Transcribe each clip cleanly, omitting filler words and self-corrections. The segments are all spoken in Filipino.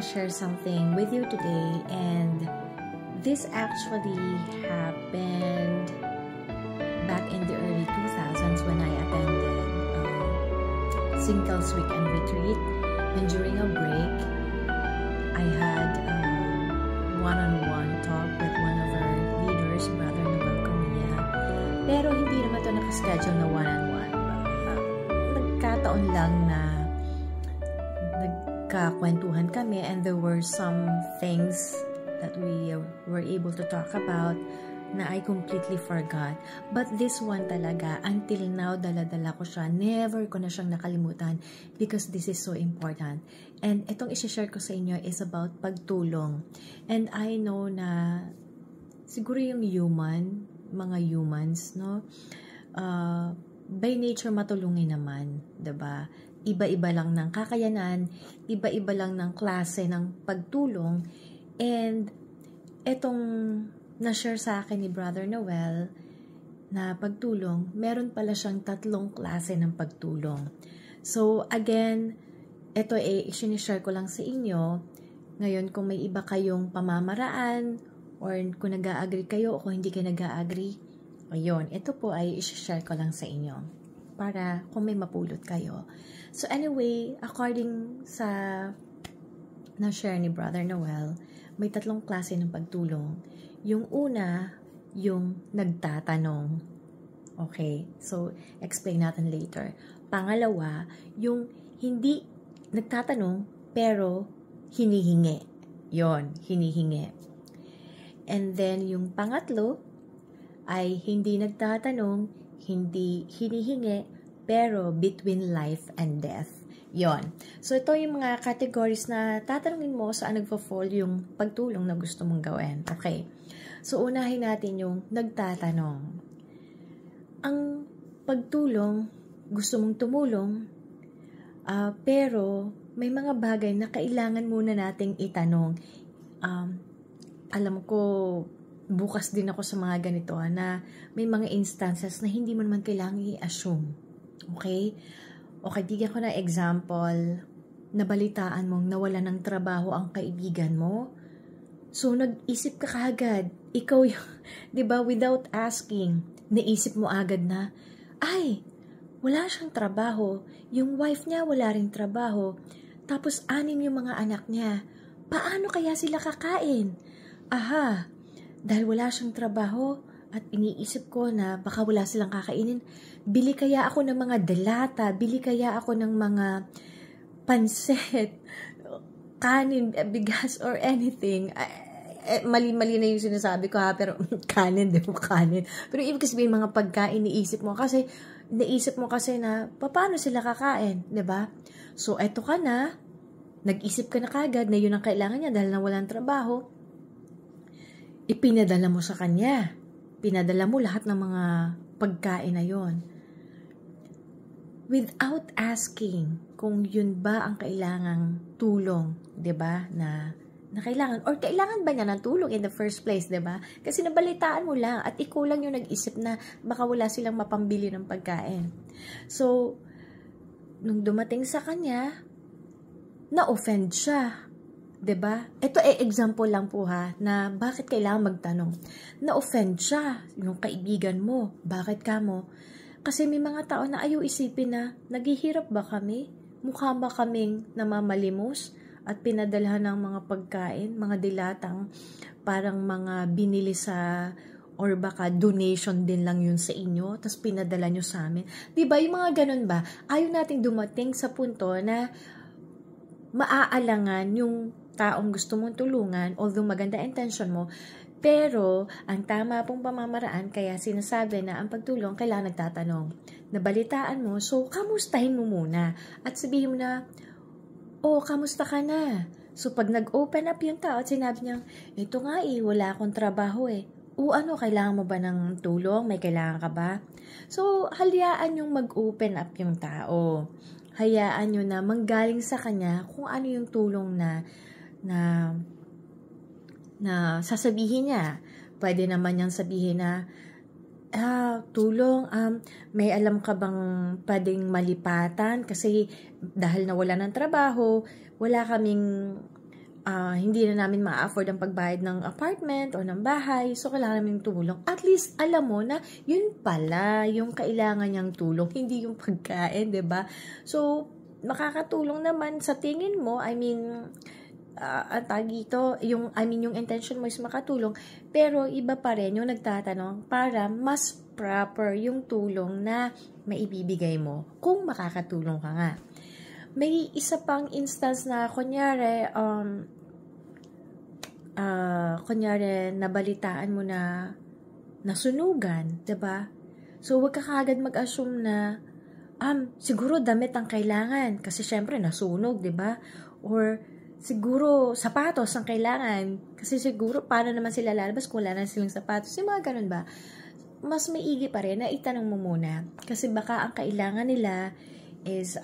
share something with you today, and this actually happened back in the early 2000s when I attended Singles Weekend Retreat, and during a break I had one-on-one talk with one of our leaders, Brother Noel Camilla. Pero hindi naman ito nakaschedule na one-on-one. Nagkataon lang na nagkakwentuhan kami, and there were some things that we were able to talk about na I completely forgot. But this one talaga, until now, dala-dala ko siya. Never ko na siyang nakalimutan because this is so important. And itong isi-share ko sa inyo is about pagtulong. And I know na siguro yung mga humans, no? By nature, matulungin naman, diba? Iba-iba lang ng kakayanan, iba-iba lang ng klase ng pagtulong. And etong na-share sa akin ni Brother Noel na pagtulong, meron pala siyang 3 klase ng pagtulong. So, again, ito i-share ko lang sa inyo. Ngayon, kung may iba kayong pamamaraan, or kung nag-a-agree kayo, o kung hindi kayo nag-a-agree, ayun, ito po ay i-share ko lang sa inyo para kung may mapulot kayo. So, anyway, according sa na-share ni Brother Noel, may 3 klase ng pagtulong. Yung una, yung nagtatanong. Okay? So, explain natin later. Pangalawa, yung hindi nagtatanong, pero hinihingi. Yon, hinihingi. And then, yung pangatlo, ay hindi nagtatanong, hindi hinihingi, pero between life and death. Yon. So, ito yung mga categories na tatanungin mo saan nagpo-fall yung pagtulong na gusto mong gawin. Okay. So, unahin natin yung nagtatanong. Ang pagtulong, gusto mong tumulong, pero may mga bagay na kailangan muna nating itanong. Alam ko, bukas din ako sa mga ganito na may mga instances na hindi mo naman kailangan i-assume. Okay? Okay, bigyan ko na example. Nabalitaan mong nawala ng trabaho ang kaibigan mo. So, nag-isip ka kaagad. Ikaw yung, di ba, without asking, naisip mo agad na, ay, wala siyang trabaho. Yung wife niya wala ring trabaho. Tapos, 6 yung mga anak niya. Paano kaya sila kakain? Aha, dahil wala siyang trabaho at iniisip ko na baka wala silang kakainin, bili kaya ako ng mga delata, bili kaya ako ng mga pansit, kanin, bigas, or anything. Mali-mali na yung sinasabi ko ha, pero kanin, di mo kanin. Pero ibig sabihin mga pagkain, naisip mo kasi na, paano sila kakain, di ba? So, eto ka na, nag-isip ka na kagad na yun ang kailangan niya dahil na walang trabaho, ipinadala mo sa kanya. Pinadala mo lahat ng mga pagkain na yon. Without asking kung yun ba ang kailangang tulong, 'di ba? Na kailangan, or kailangan ba niya ng tulong in the first place, 'di ba? Kasi nabalitaan mo lang at ikaw lang yung nag-isip na baka wala silang mapambili ng pagkain. So, nung dumating sa kanya, na-offend siya. 'Di ba? Ito example lang po ha na bakit kailangan magtanong. Na-offend siya yung kaibigan mo. Bakit ka mo? Kasi may mga tao na ayaw isipin na naghihirap ba kami? Mukha ba kaming namamalimos at pinadalhan ng mga pagkain, mga dilatang parang mga binili sa or baka donation din lang yun sa inyo tapos pinadala nyo sa amin. 'Di ba? Yung mga ganun ba? Ayaw nating dumating sa punto na maaalangan yung taong gusto mong tulungan, although maganda intention mo, pero ang tama pong pamamaraan, kaya sinasabi na ang pagtulong kailangan nagtatanong. Nabalitaan mo, so kamustahin mo muna. At sabihin mo na, oh, kamusta ka na? So pag nag-open up yung tao at sinabi niya, ito nga wala akong trabaho O ano, kailangan mo ba ng tulong? May kailangan ka ba? So, hayaan yung mag-open up yung tao. Hayaan nyo na manggaling sa kanya kung ano yung tulong na sasabihin niya. Pwede naman niyang sabihin na, tulong, may alam ka bang pwedeng malipatan? Kasi dahil nawala ng trabaho, wala kaming hindi na namin ma-afford ang pagbayad ng apartment o ng bahay, so kailangan namin tulong. At least, alam mo na, yun pala, yung kailangan niyang tulong, hindi yung pagkain, 'di ba? So, makakatulong naman sa tingin mo, ang tawag dito, yung intention mo is makatulong, pero iba pa rin yung nagtatanong para mas proper yung tulong na maibibigay mo kung makakatulong ka nga. May isa pang instance na kunyari nabalitaan mo na nasunugan, 'di ba? So wag ka kaagad mag-assume na siguro damit ang kailangan kasi syempre nasunog, 'di ba? Or siguro sapatos ang kailangan kasi siguro paano naman sila lalabas kung wala na silang sapatos? Yung mga ganun ba? Mas maigi pa rin na itanong mo muna kasi baka ang kailangan nila is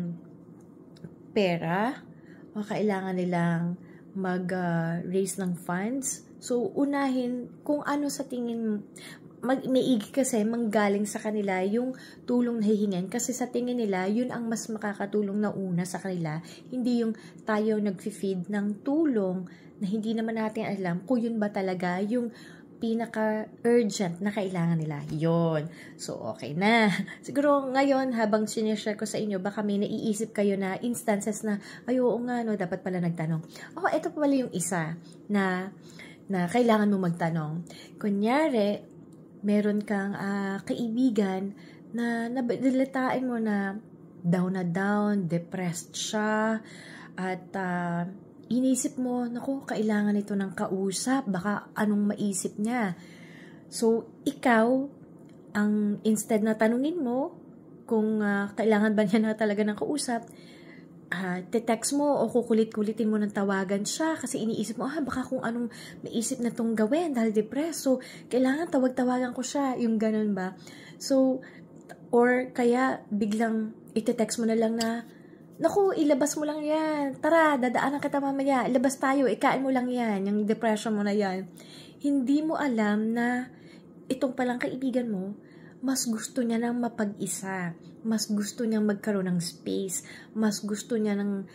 pera o kailangan nilang mag-raise ng funds. So, unahin kung ano sa tingin maigi kasi manggaling sa kanila yung tulong na hihingin kasi sa tingin nila, yun ang mas makakatulong na una sa kanila. Hindi yung tayo nag-feed ng tulong na hindi naman natin alam kung yun ba talaga yung pinaka-urgent na kailangan nila. Yun. So, okay na. Siguro ngayon, habang sinishare ko sa inyo, baka may naiisip kayo na instances na, ay oo nga, no, dapat pala nagtanong. Ito pala yung isa na kailangan mo magtanong. Kunyari, meron kang kaibigan na nabalitaan mo na down, depressed siya, at inisip mo, naku, kailangan ito ng kausap, baka anong maisip niya. So, ikaw, instead na tanungin mo kung kailangan ba niya na talaga ng kausap, te-text mo o kukulit-kulitin mo ng tawagan siya kasi iniisip mo, baka kung anong maisip na tong gawin dahil depressed. So, kailangan tawag-tawagan ko siya, yung ganun ba? So, or kaya biglang ite-text mo na lang na, naku, ilabas mo lang yan. Tara, dadaanan kita mamaya. Ilabas tayo, ikain mo lang yan. Yung depression mo na yan. Hindi mo alam na itong palang kaibigan mo, mas gusto niya nang mapag-isa. Mas gusto niyang magkaroon ng space. Mas gusto niya ng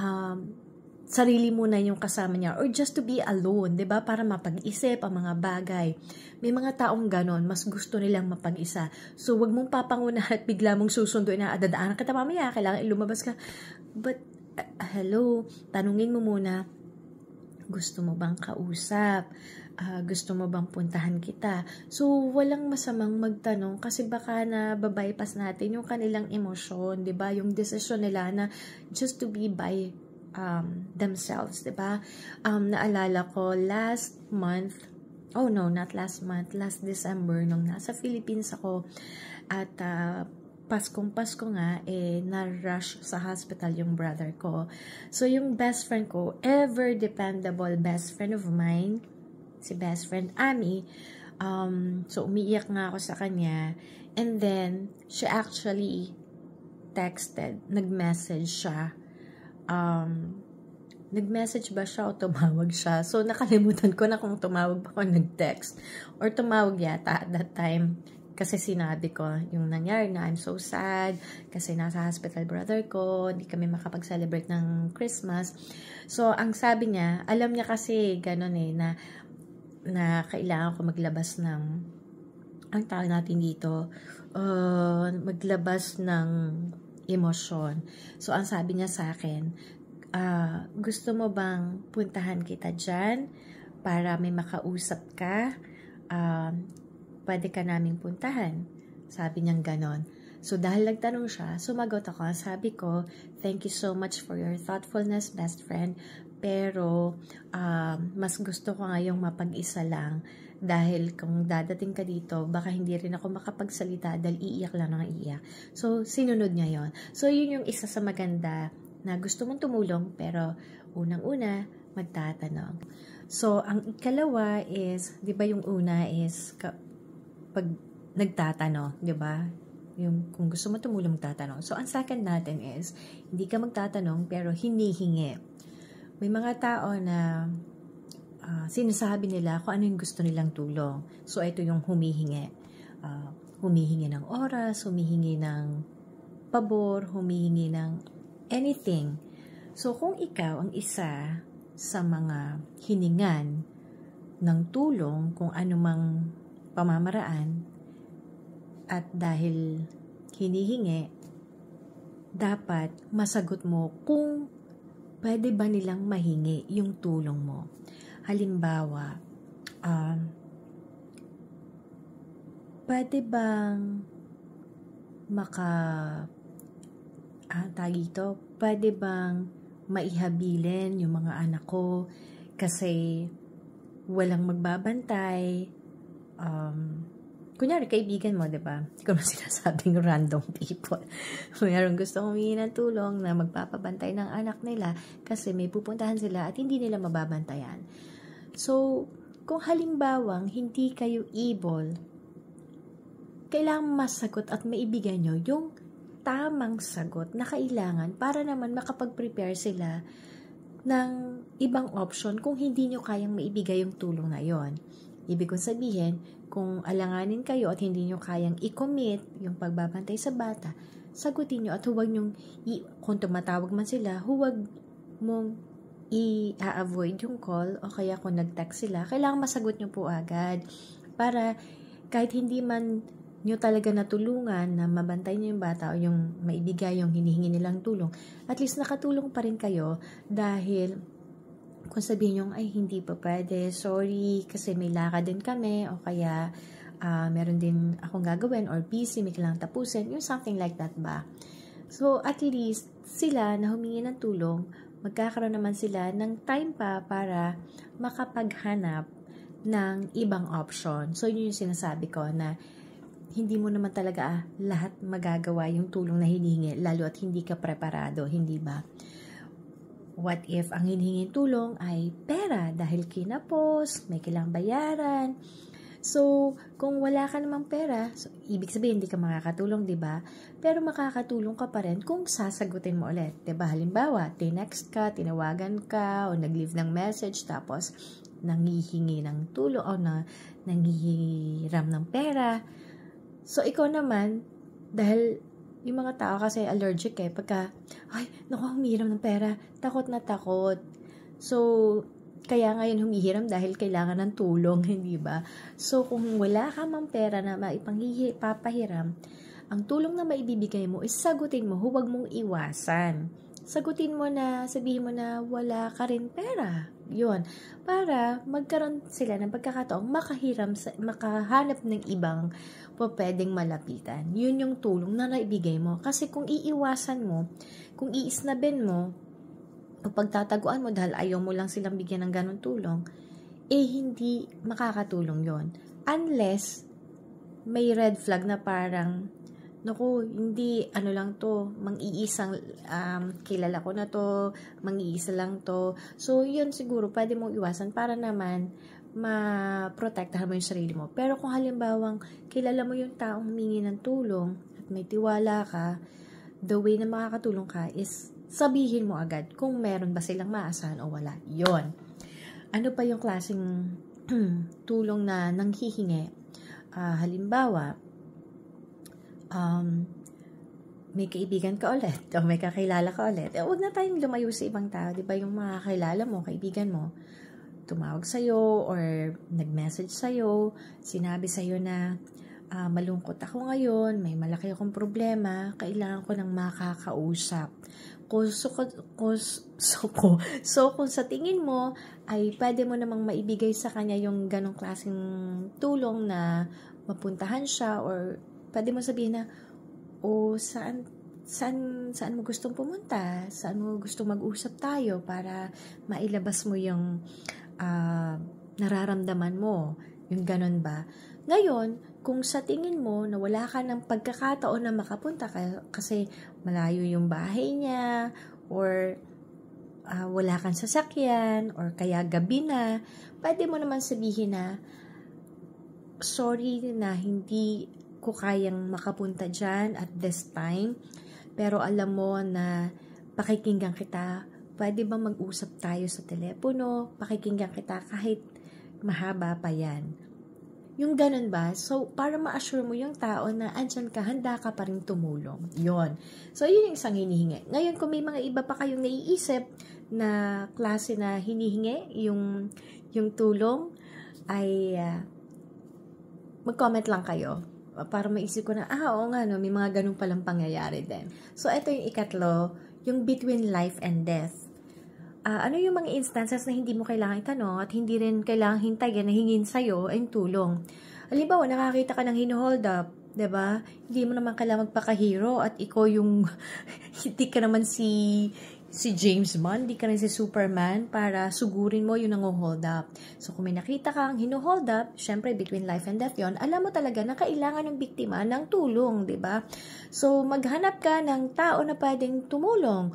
sarili muna yung kasama niya. Or just to be alone, 'di ba? Para mapag-isip ang mga bagay. May mga taong ganon, mas gusto nilang mapag-isa. So, wag mong papanguna at bigla mong susunduin na, dadaanan kita mamaya, kailangan lumabas ka. But, hello, tanungin mo muna, gusto mo bang kausap? Gusto mo bang puntahan kita? So, walang masamang magtanong kasi baka na babypass natin yung kanilang emosyon, 'di ba? Yung decision nila na just to be by themselves, 'di ba? Naalala ko last December nung nasa Philippines ako at Pasko nga, na-rush sa hospital yung brother ko. So, yung best friend ko, ever dependable best friend of mine, si best friend Ami, so umiiyak nga ako sa kanya, and then, she actually texted, nag-message siya, nag-message ba siya o tumawag siya? So, nakalimutan ko na kung tumawag ba ako nag-text or tumawag yata at that time. Kasi sinabi ko yung nangyari na I'm so sad kasi nasa hospital brother ko, hindi kami makapag-celebrate ng Christmas. So, ang sabi niya, alam niya kasi ganun na kailangan ko maglabas ng, ang tawag natin dito, maglabas ng emosyon. So, ang sabi niya sa akin, gusto mo bang puntahan kita dyan para may makausap ka? Pwede ka naming puntahan. Sabi niyang ganon. So, dahil nagtanong siya, sumagot ako. Sabi ko, thank you so much for your thoughtfulness, best friend. Pero, mas gusto ko ngayong mapag-isa lang. Dahil kung dadating ka dito, baka hindi rin ako makapagsalita dahil iiyak lang ng iiyak. So, sinunod niya yon. So, yun yung isa sa maganda na gusto mong tumulong, pero unang-una, magtatanong. So, ang ikalawa is, di ba yung una is, pag nagtatanong, di ba? Yung kung gusto mo tumulong, magtatanong. So, ang second natin is, hindi ka magtatanong, pero hinihingi. May mga tao na sinasabi nila kung ano yung gusto nilang tulong. So, ito yung humihingi. Humihingi ng oras, humihingi ng pabor, humihingi ng anything. So, kung ikaw ang isa sa mga hiningan ng tulong kung anumang pamamaraan, at dahil hinihingi, dapat masagot mo kung pwede ba nilang mahingi yung tulong mo. Halimbawa, pwede bang pwede bang maihabilin yung mga anak ko kasi walang magbabantay. Kunyari, kaibigan mo, diba? Hindi ko na sinasabing random people. Mayroong gusto humingi ng tulong na magpapabantay ng anak nila kasi may pupuntahan sila at hindi nila mababantayan. So, kung halimbawang hindi kayo able, kailangan masagot at maibigay nyo yung tamang sagot na kailangan para naman makapag-prepare sila ng ibang option kung hindi nyo kayang maibigay yung tulong na yon. Ibig kong sabihin, kung alanganin kayo at hindi nyo kayang i-commit yung pagbabantay sa bata, sagutin nyo at huwag nyong, kung tumatawag man sila, huwag mong i-avoid yung call o kaya kung nag-text sila, kailangan masagot nyo po agad para kahit hindi man nyo talaga natulungan na mabantay nyo yung bata o yung maibigay yung hinihingi nilang tulong, at least nakatulong pa rin kayo dahil kung sabihin nyo, ay hindi pa pwede, sorry, kasi may lakad din kami, o kaya meron din akong gagawin, or busy, may kailangang tapusin, yung something like that ba. So, at least, sila na humingi ng tulong, magkakaroon naman sila ng time pa para makapaghanap ng ibang option. So, yun yung sinasabi ko na hindi mo naman talaga lahat magagawa yung tulong na hinihingi, lalo at hindi ka preparado, hindi ba? What if ang hinihinging tulong ay pera dahil kinapos, may kailangang bayaran? So, kung wala ka namang pera, so, ibig sabihin hindi ka makakatulong, di ba? Pero makakatulong ka pa rin kung sasagutin mo ulit. Di ba? Halimbawa, tinext ka, tinawagan ka, o nag-leave ng message, tapos nanghihingi ng tulong, o nanghihiram ng pera. So, ikaw naman, dahil yung mga tao kasi allergic pagka, humihiram ng pera, takot na takot. So, kaya ngayon humihiram dahil kailangan ng tulong, hindi ba? So, kung wala ka mang pera na papahiram, ang tulong na maibibigay mo is sagutin mo, huwag mong iwasan. Sagutin mo na, sabihin mo na wala ka rin pera. Yun. Para magkaroon sila ng pagkakataong makahanap ng ibang pwedeng malapitan. Yun yung tulong na naibigay mo. Kasi kung iiwasan mo, kung iisnabin mo, o pagtataguan mo dahil ayaw mo lang silang bigyan ng ganong tulong, hindi makakatulong yon. Unless may red flag na parang, naku, hindi, lang to, mang-iisang, kilala ko na to, mang-iisa lang to. So, yun siguro, pwede mong iwasan para naman ma-protektahan mo yung sarili mo. Pero kung halimbawang kilala mo yung taong humingi ng tulong at may tiwala ka, the way na makakatulong ka is sabihin mo agad kung meron ba silang maasahan o wala. Yon. Ano pa yung klaseng tulong na nanghihingi? Halimbawa, may kaibigan ka ulit o may kakilala ka ulit. Huwag na tayong lumayo sa ibang tao. Diba yung mga kakilala mo, kaibigan mo, tumawag sa'yo or nag-message sa'yo, sinabi sa'yo na malungkot ako ngayon, may malaki akong problema, kailangan ko ng makakausap. So, kung sa tingin mo ay pwede mo namang maibigay sa kanya yung ganong klaseng tulong na mapuntahan siya, or pwede mo sabihin na, saan mo gustong pumunta? Saan mo gustong mag-usap tayo para mailabas mo yung nararamdaman mo? Yung ganon ba? Ngayon, kung sa tingin mo na wala ka ng pagkakataon na makapunta kasi malayo yung bahay niya, or wala kang sasakyan, or kaya gabi na, pwede mo naman sabihin na, sorry na hindi ko kayang makapunta dyan at this time, pero alam mo na pakikinggan kita, pwede ba mag-usap tayo sa telepono, pakikinggan kita kahit mahaba pa yan. Yung ganun ba? So, para ma-assure mo yung tao na andyan ka, handa ka pa rin tumulong. Yon. So, yun yung isang hinihingi. Ngayon, kung may mga iba pa kayong naiisip na klase na hinihingi, yung tulong, ay mag-comment lang kayo para maisip ko na, oo nga, no, may mga ganun palang pangyayari din. So, ito yung ikatlo, yung between life and death. Ano yung mga instances na hindi mo kailangan itanong at hindi rin kailangan hintayin na hingin sa'yo ay tulong? Halimbawa, nakakita ka ng hinuhold up, diba? Hindi mo naman kailangan magpaka-hero at ikaw yung, hindi ka naman si James Bond, di ka rin si Superman para sugurin mo yung nangu-hold up. So, kung may nakita kang hinu-hold up, syempre, between life and death yon, alam mo talaga na kailangan ng biktima ng tulong, di ba? So, maghanap ka ng tao na pwedeng tumulong.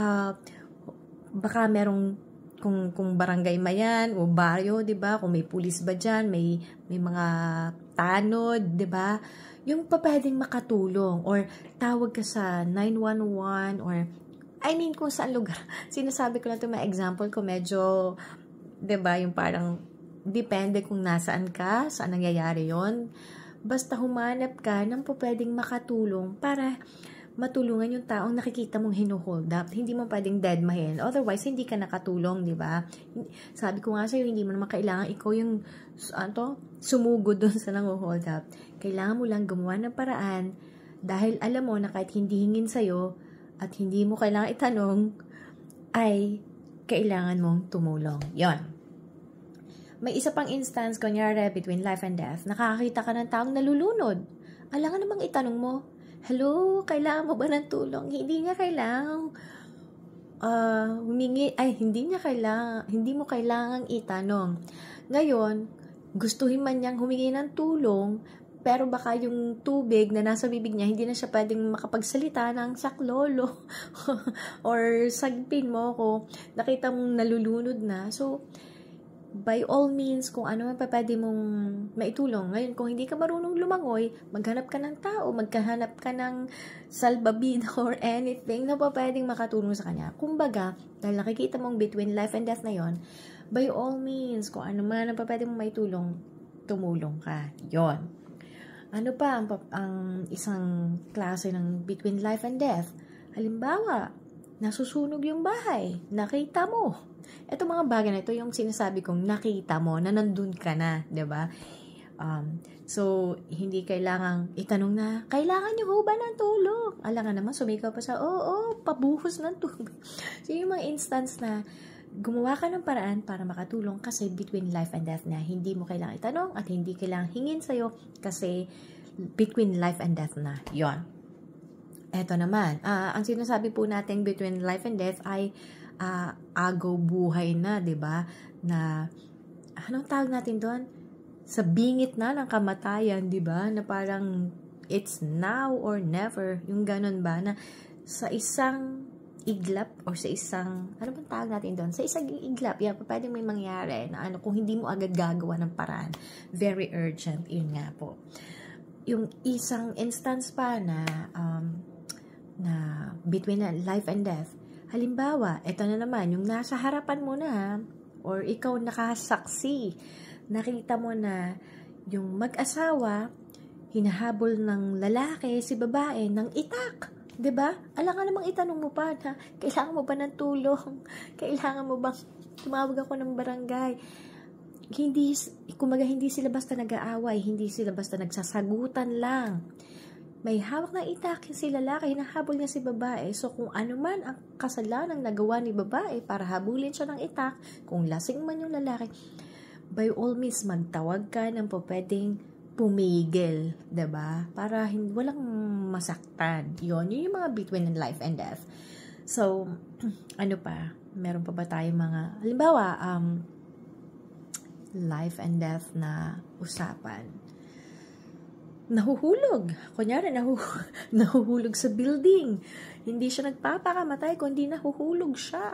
Baka merong, kung barangay mayan o baryo, di ba? Kung may pulis ba dyan, may mga tanod, di ba? Yung pa pwedeng makatulong or tawag ka sa 911 or kung saan lugar. Sinasabi ko lang ito, may example ko medyo, 'di ba, yung parang depende kung nasaan ka, saan nangyayari 'yon. Basta humanap ka ng pwedeng makatulong para matulungan yung taong nakikita mong hinu-hold up. Hindi mo pwedeng deadmahin. Otherwise, hindi ka nakatulong, 'di ba? Sabi ko nga sa'yo, hindi mo naman kailangan ikaw yung sumugod doon sa nang-hold up. Kailangan mo lang gumawa ng paraan dahil alam mo na kahit hindi hingin sa'yo, at hindi mo kailangan itanong, ay kailangan mong tumulong. Yon. May isa pang instance, kunyari, between life and death, nakakita ka ng taong nalulunod. Alangan namang itanong mo, hello, kailangan mo ba ng tulong? Hindi niya kailangan hindi mo kailangang itanong. Ngayon, gustuhin man niyang humingi ng tulong, pero baka yung tubig na nasa bibig niya, hindi na siya pwedeng makapagsalita ng saklolo or sagpin mo ko, nakita mong nalulunod na. So, by all means, kung ano man pa pwede mong maitulong. Ngayon, kung hindi ka marunong lumangoy, maghanap ka ng tao, maghanap ka ng salbabida or anything na pa pwedeng makatulong sa kanya. Kumbaga, dahil nakikita mong between life and death na yon, by all means, kung ano man pa pwede mong maitulong, tumulong ka. Yon. Ano pa ang isang klase ng between life and death? Halimbawa, nasusunog yung bahay, nakita mo. Ito mga bagay na ito yung sinasabi kong nakita mo, na nandun ka na, 'di ba? So, hindi kailangang itanong na, kailangan niyo ho ba ng tulong? Alangan naman, sumigaw pa sa, oo, pabuhos ng tubig. So, yung mga instance na gumawa ka ng paraan para makatulong kasi between life and death na hindi mo kailangang itanong at hindi kailangang hingin sa'yo kasi between life and death na. Yon. Eto naman, ang sinasabi po natin between life and death ay agaw buhay na, 'di ba? Na anong tawag natin doon? Sa bingit na ng kamatayan, 'di ba? Na parang it's now or never, yung ganun ba na sa isang iglap or sa isang, ano bang tawag natin doon? Sa isang iglap, pwedeng may mangyari na kung hindi mo agad gagawa ng paraan. Very urgent, yun nga po. Yung isang instance pa na between life and death, halimbawa, ito na naman, yung nasa harapan mo na, or ikaw nakasaksi, nakita mo na yung mag-asawa, hinahabol ng lalaki, si babae, ng itak. 'Di ba? Alangan namang itanong mo pa na kailangan mo ba ng tulong? Kailangan mo bang tumawag ako ng barangay? Hindi sila basta nag-aaway, hindi sila basta nagsasagutan lang. May hawak na itak si lalaki, hinahabol niya si babae. So, kung ano man ang kasalanan nagawa ni babae para habulin siya ng itak, kung lasing man yung lalaki, by all means, magtawag ka ng pwedeng pumigil, 'di ba? Para walang masaktan. Yun yung mga between life and death. So, ano pa? Meron pa ba tayong mga, halimbawa, life and death na usapan? Nahuhulog. Kunyari, nahuhulog sa building. Hindi siya nagpapakamatay, kundi nahuhulog siya.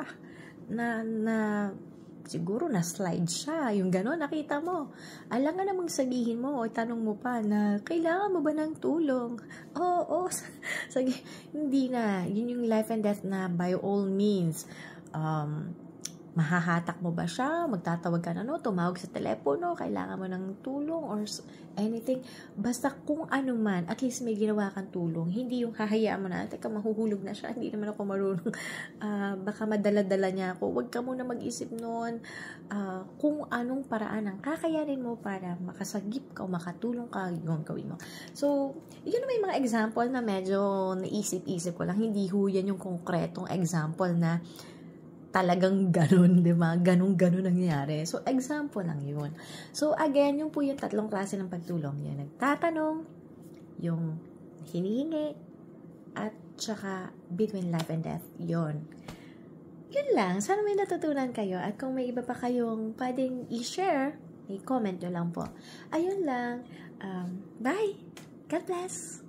Siguro na-slide siya. Yung gano'n, nakita mo. Alangan namang sabihin mo o tanong mo pa na, kailangan mo ba ng tulong? Oo. Hindi na. Yun yung life and death na by all means, Mahahatak mo ba siya? Magtatawag ka na, no? Tumawag sa telepono, kailangan mo ng tulong or anything. Basta kung ano man, at least may ginawa kang tulong. Hindi yung hahayaan mo na, teka, mahuhulog na siya, hindi naman ako marunong. Baka madala-dala niya ako. Huwag ka muna mag-isip noon. Kung anong paraan ang kakayanin mo para makasagip ka o makatulong ka, yun gawin mo. So, yun naman yung mga example na medyo naisip-isip ko lang. Hindi ho yan yung konkretong example na talagang ganun, di ba? Ganun nangyayari. So, example lang yun. So, again, yung po yung tatlong klase ng pagtulong. Yung nagtatanong, yung hinihingi, at saka between life and death. Yun. Yun lang. Sana may natutunan kayo. At kung may iba pa kayong pwedeng i-share, i-comment nyo lang po. Ayun lang. Bye! God bless!